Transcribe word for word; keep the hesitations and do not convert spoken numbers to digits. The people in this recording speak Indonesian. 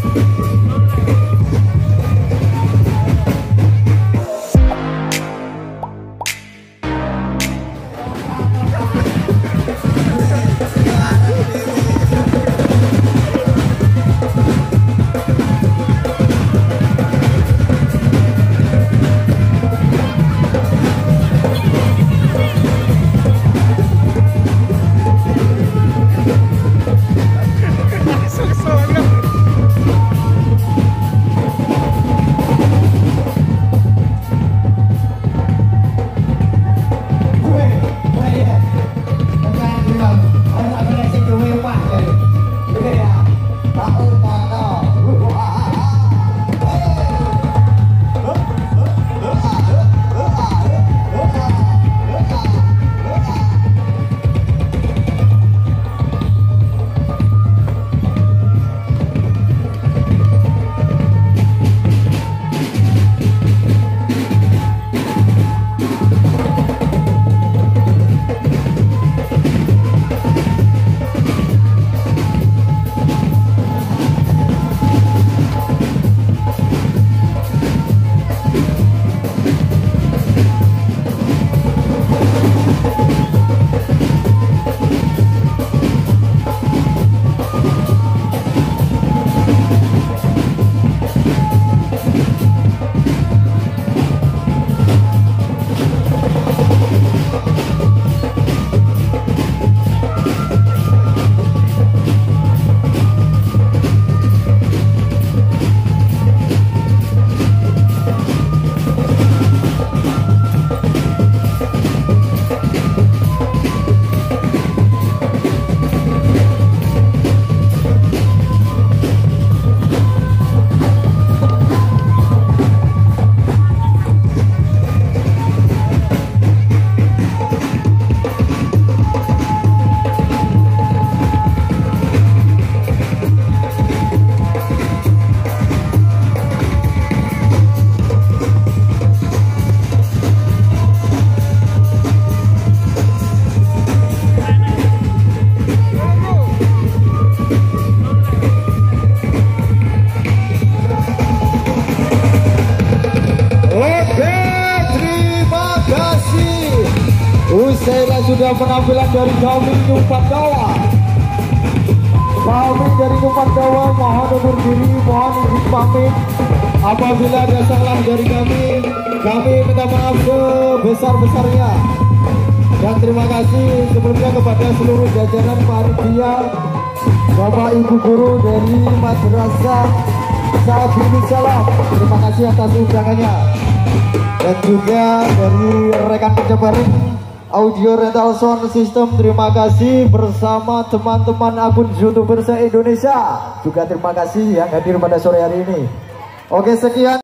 Usailah sudah penampilan dari kami Pandawa. Kami dari Pandawa mohon undur diri, mohon izin pamit. Apabila ada salah dari kami, kami minta maaf sebesar-besarnya. Dan terima kasih sebelumnya kepada seluruh jajaran panitia, Bapak Ibu guru dari Madrasah Sabini Salam. Terima kasih atas undangannya. Dan juga dari rekan kerja bareng Audio Rental Sound System, terima kasih bersama teman-teman akun YouTuber se-Indonesia. Juga terima kasih yang hadir pada sore hari ini. Oke, sekian.